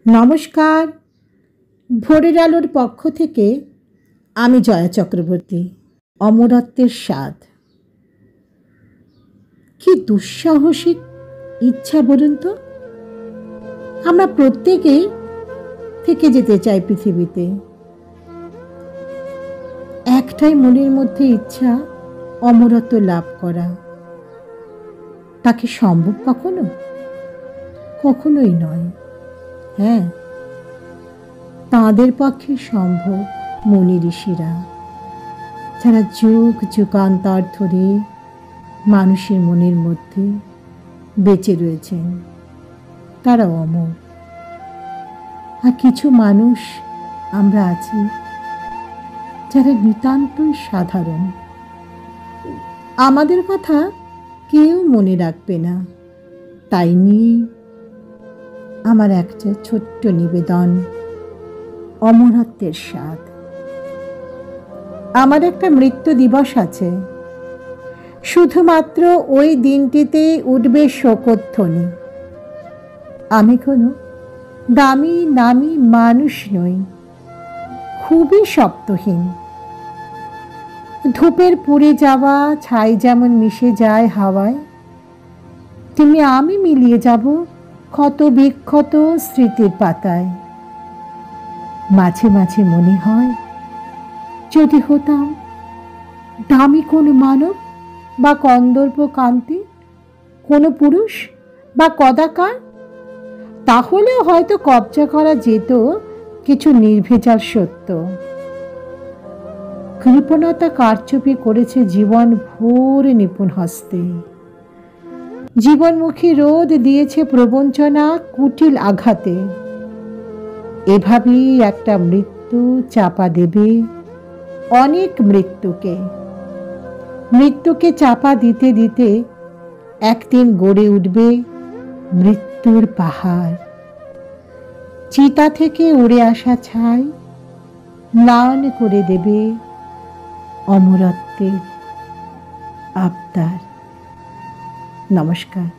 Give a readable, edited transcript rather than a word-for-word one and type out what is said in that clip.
নমস্কার। ভোরের আলোর পক্ষ থেকে আমি জয়া চক্রবর্তী। অমরত্বের স্বাদ কি দুঃসাহসিক ইচ্ছা বলুন তো। আমরা প্রত্যেকেই থেকে যেতে চাই পৃথিবীতে। একটাই মনের মধ্যে ইচ্ছা, অমরত্ব লাভ করা। তাকে সম্ভব কখনো? কখনোই নয়। হ্যাঁ, তাঁদের পক্ষে সম্ভব মুনি ঋষিরা, যারা যুগ যুগান্তর ধরে মানুষের মনের মধ্যে বেঁচে রয়েছেন। তারা অমর। আর কিছু মানুষ আমরা আছি যারা নিতান্তই সাধারণ। আমাদের কথা কেউ মনে রাখবে না, তাই নিয়ে আমার একটা ছোট্ট নিবেদন, অমরত্বের স্বাদ। আমার একটা মৃত্যু দিবস আছে। শুধুমাত্র ওই দিনটিতে উঠবে শোকধ্বনি। আমি কোনো দামি নামি মানুষ নই, খুবই শব্দহীন। ধূপের পুড়ে যাওয়া ছাই যেমন মিশে যায় হাওয়ায়, তেমনি আমি মিলিয়ে যাব ক্ষত বিক্ষত স্মৃতির পাতায়। মাঝে মাঝে মনে হয়, যদি হতাম দামি কোনো মানব বা কন্দর্প কান্তি, কোনো পুরুষ বা কদাকার, তাহলেও হয়তো কবজা করা যেত কিছু নির্ভেজাল সত্য। কৃপণতা কারচুপি করেছে জীবন ভোর নিপুণ হস্তে। জীবনমুখী রোদ দিয়েছে প্রবঞ্চনা কুটিল আঘাতে। এভাবেই একটা মৃত্যু চাপা দেবে অনেক মৃত্যুকে। মৃত্যুকে চাপা দিতে দিতে একদিন গড়ে উঠবে মৃত্যুর পাহাড়। চিতা থেকে উড়ে আসা ছাই ম্লান করে দেবে অমরত্বের আবদার। নমস্কার।